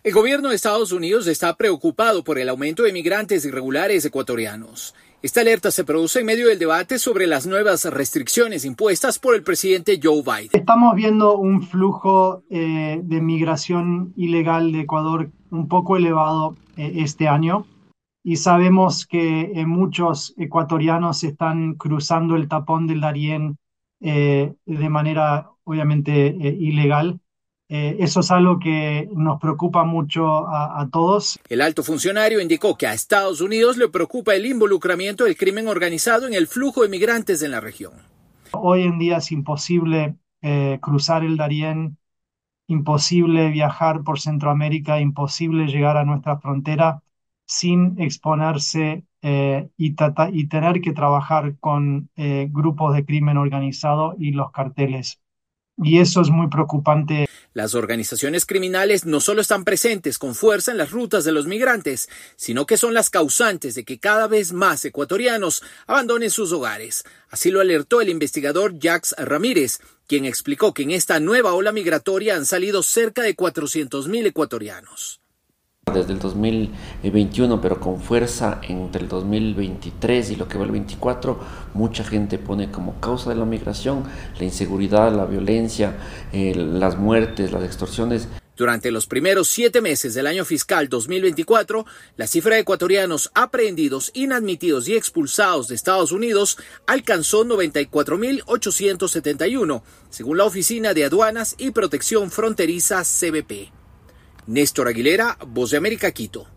El gobierno de Estados Unidos está preocupado por el aumento de migrantes irregulares ecuatorianos. Esta alerta se produce en medio del debate sobre las nuevas restricciones impuestas por el presidente Joe Biden. Estamos viendo un flujo de migración ilegal de Ecuador un poco elevado este año y sabemos que muchos ecuatorianos están cruzando el tapón del Darién de manera obviamente ilegal. Eso es algo que nos preocupa mucho a todos. El alto funcionario indicó que a Estados Unidos le preocupa el involucramiento del crimen organizado en el flujo de migrantes en la región. Hoy en día es imposible cruzar el Darién, imposible viajar por Centroamérica, imposible llegar a nuestra frontera sin exponerse y tener que trabajar con grupos de crimen organizado y los carteles. Y eso es muy preocupante. Las organizaciones criminales no solo están presentes con fuerza en las rutas de los migrantes, sino que son las causantes de que cada vez más ecuatorianos abandonen sus hogares. Así lo alertó el investigador Jacques Ramírez, quien explicó que en esta nueva ola migratoria han salido cerca de 400.000 ecuatorianos. Desde el 2021, pero con fuerza entre el 2023 y lo que va el 24, mucha gente pone como causa de la migración la inseguridad, la violencia, las muertes, las extorsiones. Durante los primeros 7 meses del año fiscal 2024, la cifra de ecuatorianos aprehendidos, inadmitidos y expulsados de Estados Unidos alcanzó 94.871, según la Oficina de Aduanas y Protección Fronteriza CBP. Néstor Aguilera, Voz de América, Quito.